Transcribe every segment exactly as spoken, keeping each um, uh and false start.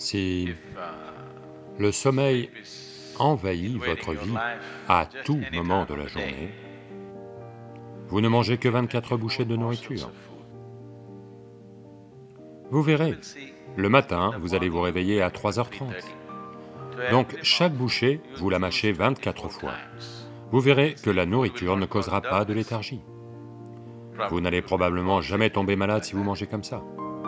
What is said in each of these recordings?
Si le sommeil envahit votre vie à tout moment de la journée, vous ne mangez que vingt-quatre bouchées de nourriture. Vous verrez, le matin, vous allez vous réveiller à trois heures trente. Donc chaque bouchée, vous la mâchez vingt-quatre fois. Vous verrez que la nourriture ne causera pas de léthargie. Vous n'allez probablement jamais tomber malade si vous mangez comme ça.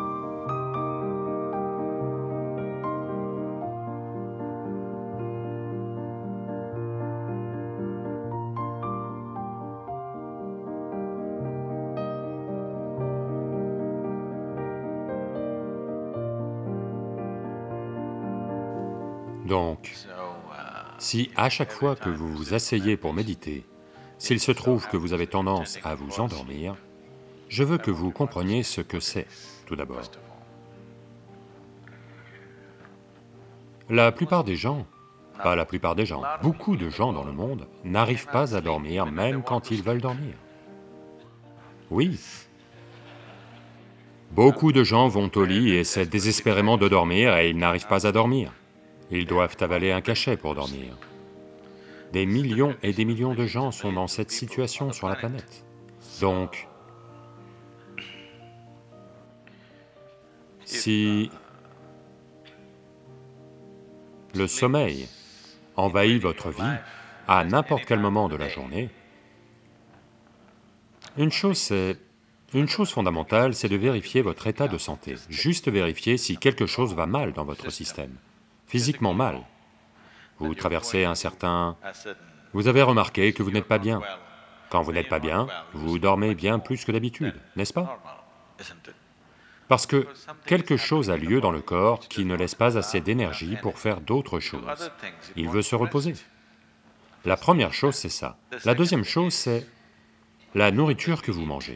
Donc, si à chaque fois que vous vous asseyez pour méditer, s'il se trouve que vous avez tendance à vous endormir, je veux que vous compreniez ce que c'est, tout d'abord. La plupart des gens, pas la plupart des gens, beaucoup de gens dans le monde n'arrivent pas à dormir même quand ils veulent dormir. Oui. Beaucoup de gens vont au lit et essaient désespérément de dormir et ils n'arrivent pas à dormir. Ils doivent avaler un cachet pour dormir. Des millions et des millions de gens sont dans cette situation sur la planète. Donc, si le sommeil envahit votre vie à n'importe quel moment de la journée, une chose c'est... Une chose fondamentale, c'est de vérifier votre état de santé, juste vérifier si quelque chose va mal dans votre système, physiquement mal. Vous traversez un certain... Vous avez remarqué que vous n'êtes pas bien. Quand vous n'êtes pas bien, vous dormez bien plus que d'habitude, n'est-ce pas? Parce que quelque chose a lieu dans le corps qui ne laisse pas assez d'énergie pour faire d'autres choses. Il veut se reposer. La première chose, c'est ça. La deuxième chose, c'est la nourriture que vous mangez.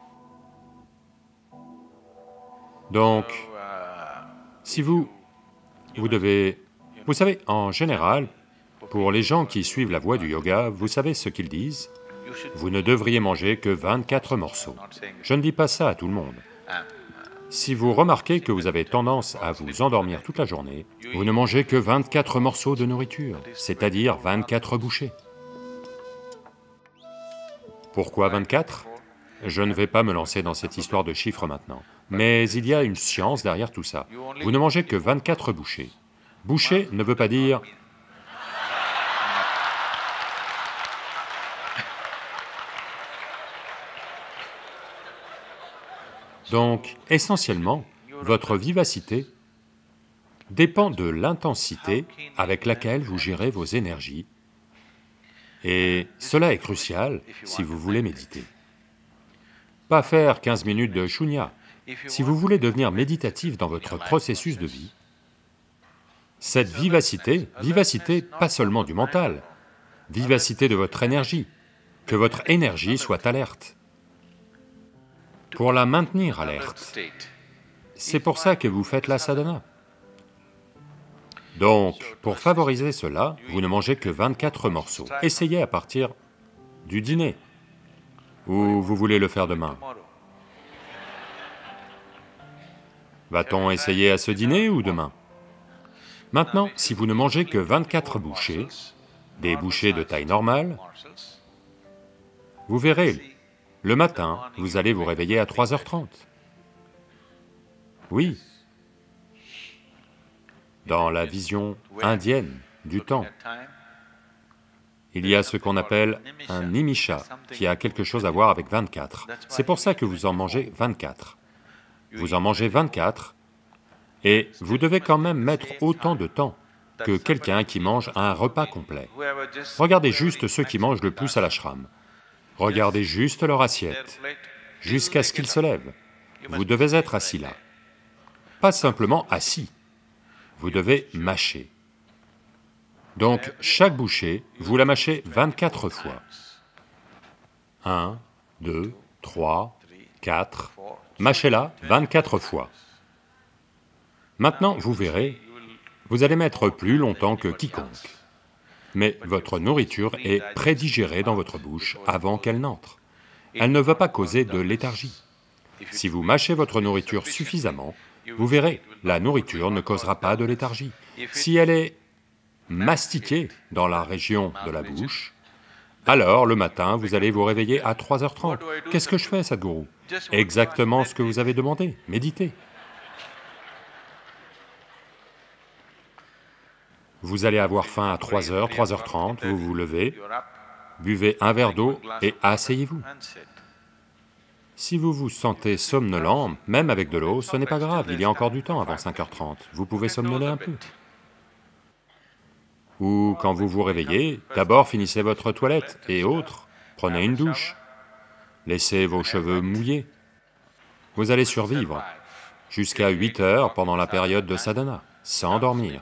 Donc, si vous... vous devez... Vous savez, en général, pour les gens qui suivent la voie du yoga, vous savez ce qu'ils disent? Vous ne devriez manger que vingt-quatre morceaux. Je ne dis pas ça à tout le monde. Si vous remarquez que vous avez tendance à vous endormir toute la journée, vous ne mangez que vingt-quatre morceaux de nourriture, c'est-à-dire vingt-quatre bouchées. Pourquoi vingt-quatre? Je ne vais pas me lancer dans cette histoire de chiffres maintenant, mais il y a une science derrière tout ça. Vous ne mangez que vingt-quatre bouchées. Bouchée ne veut pas dire... Donc, essentiellement, votre vivacité dépend de l'intensité avec laquelle vous gérez vos énergies, et cela est crucial si vous voulez méditer. Pas faire quinze minutes de shunya. Si vous voulez devenir méditatif dans votre processus de vie, cette vivacité, vivacité pas seulement du mental, vivacité de votre énergie, que votre énergie soit alerte. Pour la maintenir alerte, c'est pour ça que vous faites la sadhana. Donc, pour favoriser cela, vous ne mangez que vingt-quatre morceaux. Essayez à partir du dîner, ou vous voulez le faire demain. Va-t-on essayer à ce dîner ou demain? Maintenant, si vous ne mangez que vingt-quatre bouchées, des bouchées de taille normale, vous verrez, le matin, vous allez vous réveiller à trois heures trente. Oui. Dans la vision indienne du temps, il y a ce qu'on appelle un nimisha, qui a quelque chose à voir avec vingt-quatre. C'est pour ça que vous en mangez vingt-quatre. Vous en mangez vingt-quatre, et vous devez quand même mettre autant de temps que quelqu'un qui mange un repas complet. Regardez juste ceux qui mangent le plus à l'ashram. Regardez juste leur assiette, jusqu'à ce qu'ils se lèvent. Vous devez être assis là. Pas simplement assis, vous devez mâcher. Donc, chaque bouchée, vous la mâchez vingt-quatre fois. Un, deux, trois, quatre, mâchez-la vingt-quatre fois. Maintenant, vous verrez, vous allez mettre plus longtemps que quiconque. Mais votre nourriture est prédigérée dans votre bouche avant qu'elle n'entre. Elle ne va pas causer de léthargie. Si vous mâchez votre nourriture suffisamment, Vous verrez, la nourriture ne causera pas de léthargie. Si elle est mastiquée dans la région de la bouche, alors le matin, vous allez vous réveiller à trois heures trente. Qu'est-ce que je fais, Sadhguru? Exactement ce que vous avez demandé, méditez. Vous allez avoir faim à trois heures, trois heures trente, vous vous levez, buvez un verre d'eau et asseyez-vous. Si vous vous sentez somnolent, même avec de l'eau, ce n'est pas grave, il y a encore du temps avant cinq heures trente, vous pouvez somnoler un peu. Ou quand vous vous réveillez, d'abord finissez votre toilette et autres, prenez une douche, laissez vos cheveux mouillés. Vous allez survivre jusqu'à huit heures pendant la période de sadhana, sans dormir.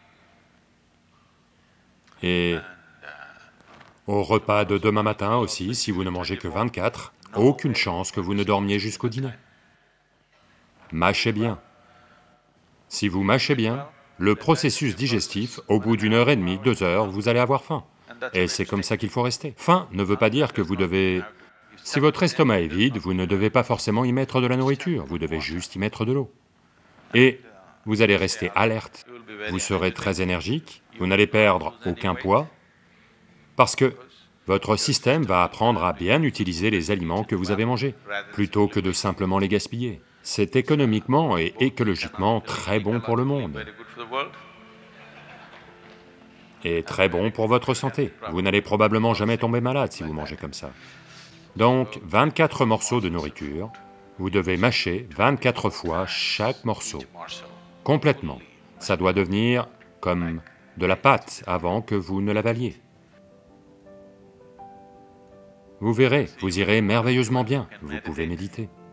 Et au repas de demain matin aussi, si vous ne mangez que vingt-quatre, aucune chance que vous ne dormiez jusqu'au dîner. Mâchez bien. Si vous mâchez bien, le processus digestif, au bout d'une heure et demie, deux heures, vous allez avoir faim. Et c'est comme ça qu'il faut rester. Faim ne veut pas dire que vous devez... Si votre estomac est vide, vous ne devez pas forcément y mettre de la nourriture, vous devez juste y mettre de l'eau. Et vous allez rester alerte, vous serez très énergique, vous n'allez perdre aucun poids, parce que votre système va apprendre à bien utiliser les aliments que vous avez mangés, plutôt que de simplement les gaspiller. C'est économiquement et écologiquement très bon pour le monde. Et très bon pour votre santé. Vous n'allez probablement jamais tomber malade si vous mangez comme ça. Donc, vingt-quatre morceaux de nourriture, vous devez mâcher vingt-quatre fois chaque morceau, complètement. Ça doit devenir comme de la pâte avant que vous ne l'avaliez. Vous verrez, vous irez merveilleusement bien, vous pouvez méditer.